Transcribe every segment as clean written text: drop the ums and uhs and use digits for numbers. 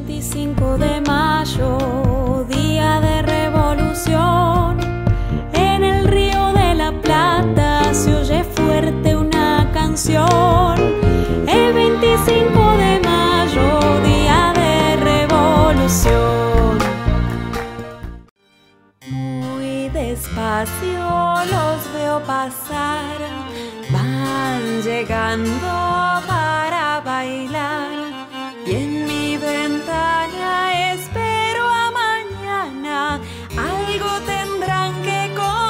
25 de mayo, día de revolución, en el Río de la Plata se oye fuerte una canción. El 25 de mayo, día de revolución. Muy despacio los veo pasar, van llegando para bailar. Y en mi ventana espero a mañana, algo tendrán que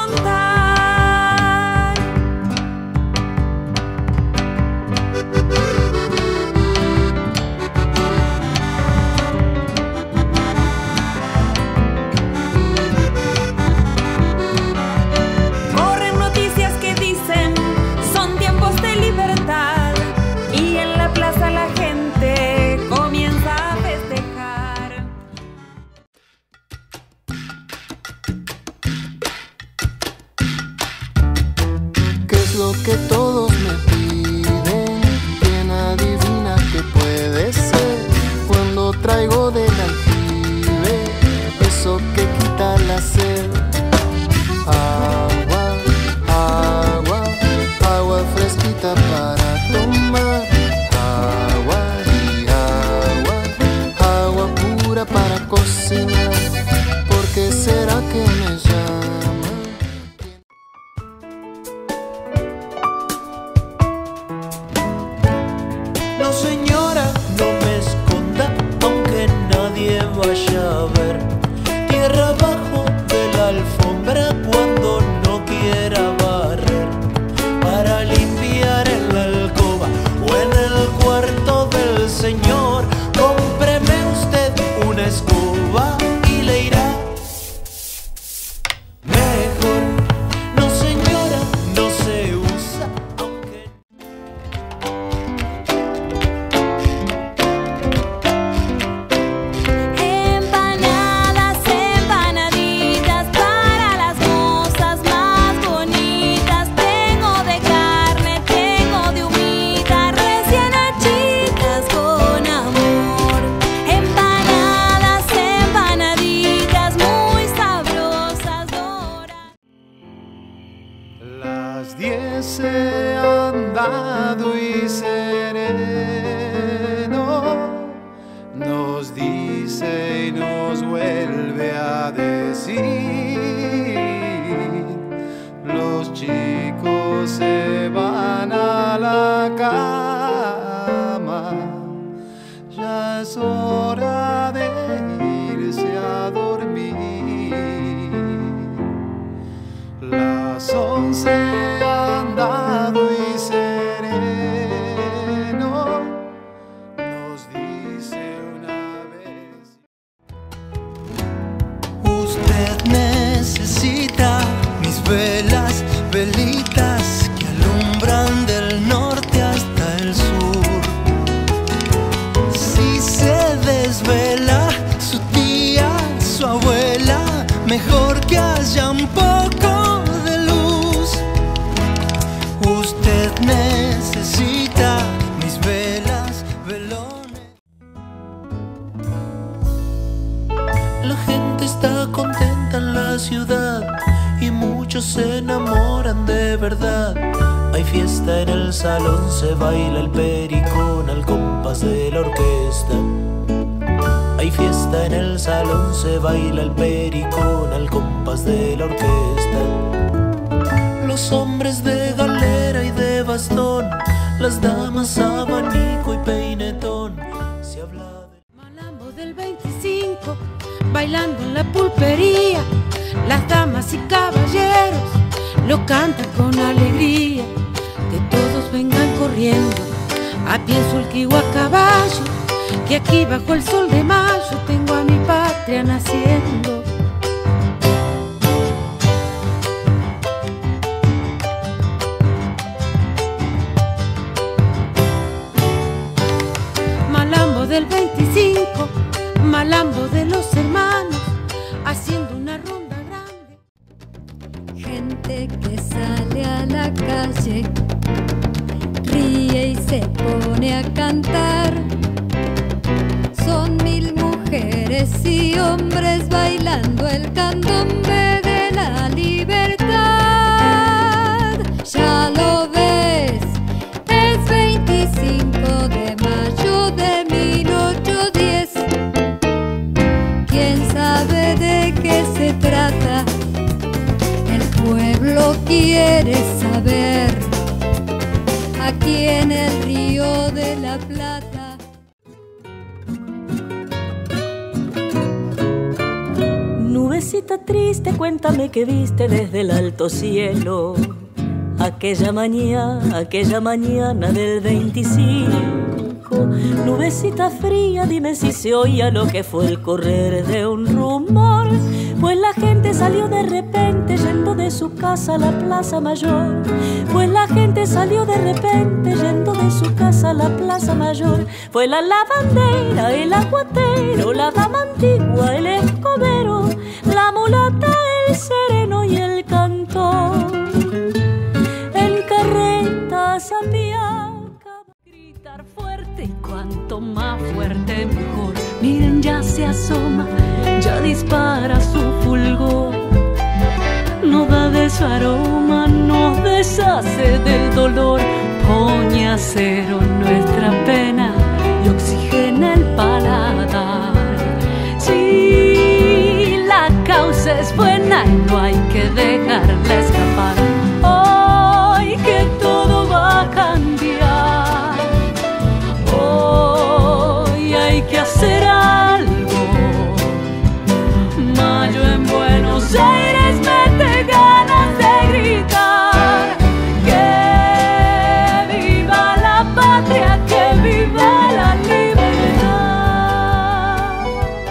contar. Corren noticias que dicen son tiempos de libertad, y en la plaza la gente comienza a festejar. ¿Qué es lo que todos me piden? ¿Quién adivina qué puede ser? Cuando traigo del aljibe eso que quita la sed. Agua, agua, agua fresquita para tomar. Agua y agua, agua pura para cocinar. ¿Por qué será que me llaman? No señora, no me esconda, aunque nadie vaya a ver. Tierra abajo de la alfombra cuando no quiera barrer. Para limpiar en la alcoba o en el cuarto del señor, cómpreme usted una escoba y le irá mejor. No señora, no se usa, aunque... Empanadas, empanaditas para las mozas más bonitas. Tengo de carne, tengo de humita, recién hechitas con amor. Empanadas, empanaditas muy sabrosas, doradas. Las 10 se han dado y sereno nos dice y nos vuelve a decir: los chicos se van a la cama, ya es hora de irse a dormir. Las 11 han dado y sereno nos dice una vez. Usted necesita mis velas, velitas que alumbran del norte hasta el sur. Si se desvela su tía, su abuela, mejor que haya un poco de luz. Usted necesita mis velas, velones. La gente está contenta en la ciudad y muchos se enamoran de verdad. Hay fiesta en el salón, se baila el pericón al compás de la orquesta. Hay fiesta en el salón, se baila el pericón al compás de la orquesta. Los hombres de galera y de bastón, las damas abanico y peinetón. Se habla de Malambo del 25, bailando en la pulpería. Las damas y caballeros lo cantan con alegría. Que todos vengan corriendo, a pie en sulky o a caballo, que aquí bajo el sol de mayo tengo a mi patria naciendo. Malambo del 25, malambo de los hermanos, haciendo una ronda grande. Gente que sale a la calle, ríe y se pone a cantar. Son mil mujeres y hombres bailando el candombe de la libertad. Ya lo ves, es 25 de mayo de 1810. ¿Quién sabe de qué se trata? El pueblo quiere saber. Aquí en el Río de la Plata. Nubecita triste, cuéntame qué viste desde el alto cielo aquella mañana del 25. Nubecita fría, dime si se oía lo que fue el correr de un rumor, pues la gente salió de repente yendo de su casa a la Plaza Mayor. Pues la gente salió de repente yendo de su casa a la Plaza Mayor. Fue la lavandera, el aguatero, la dama antigua, el escobero, la mulata, el sereno y el cantor. En carreta zapiaca, gritar fuerte y cuanto más fuerte mejor. Miren, ya se asoma, ya dispara su fulgor. Nos da de su aroma, nos deshace del dolor. Pone a cero nuestra pena y oxigena el paladar. Sí, la causa es buena y no hay que dejarla escapar. Hoy que todo va a cambiar, hoy hay que hacer algo. Mayo en Buenos Aires mete ganas de gritar. Que viva la patria, que viva la libertad.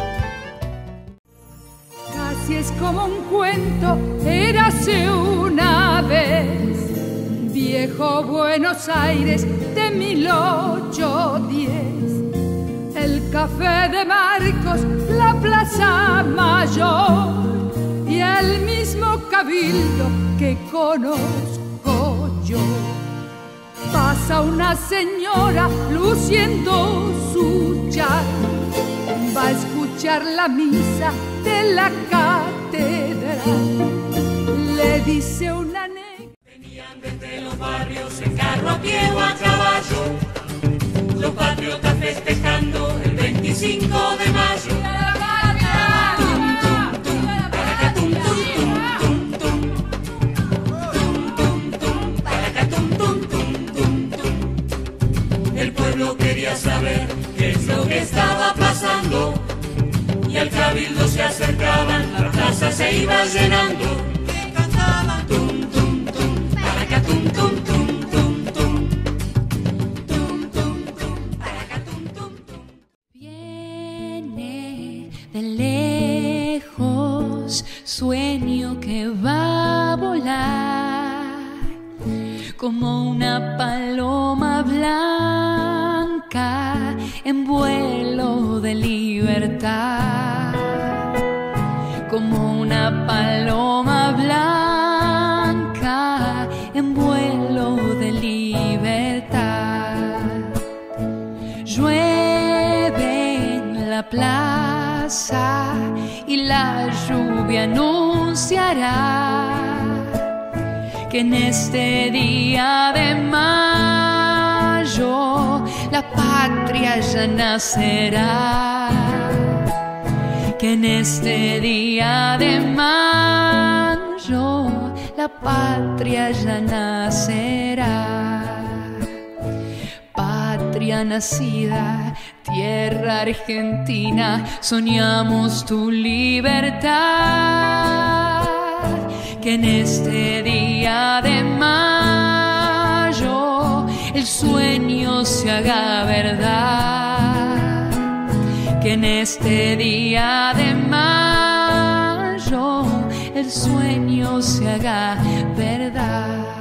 Casi es como un cuento, érase una vez. Viejo Buenos Aires de 1810. El café de Marcos, la Plaza Mayor y el mismo cabildo que conozco yo. Pasa una señora luciendo su chal, va a escuchar la misa de la catedral. Le dice una negra: venían desde los barrios en carro, a pie o a caballo, los patriotas festejando el 25 de mayo. Tum, tum, tum, paracatum, tum, tum, tum, tum, tum, paracatum, tum, tum, tum, tum. El pueblo quería saber qué es lo que estaba pasando y al cabildo se acercaban, la plaza se iba llenando. Cantaban tum, tum, tum, paracatum, tum, tum, tum, tum. De lejos, sueño que va a volar como una paloma blanca en vuelo de libertad. Como una paloma blanca en vuelo de libertad. Llueve en la plaza y la lluvia anunciará que en este día de mayo la patria ya nacerá. Que en este día de mayo la patria ya nacerá. Patria nacida, tierra argentina, soñamos tu libertad. Que en este día de mayo el sueño se haga verdad. Que en este día de mayo el sueño se haga verdad.